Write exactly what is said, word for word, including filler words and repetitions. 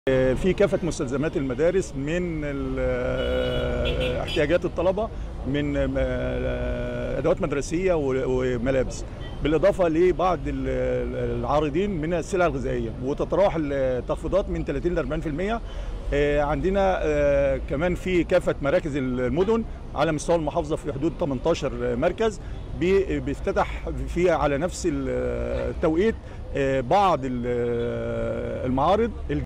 في كافة مستلزمات المدارس من احتياجات الطلبة، من أدوات مدرسية وملابس، بالإضافة لبعض العارضين من السلع الغذائية، وتتراوح التخفيضات من ثلاثين ل أربعين بالمئة. عندنا كمان في كافة مراكز المدن على مستوى المحافظة في حدود ثمانية عشر مركز بيفتتح فيها على نفس التوقيت بعض المعارض.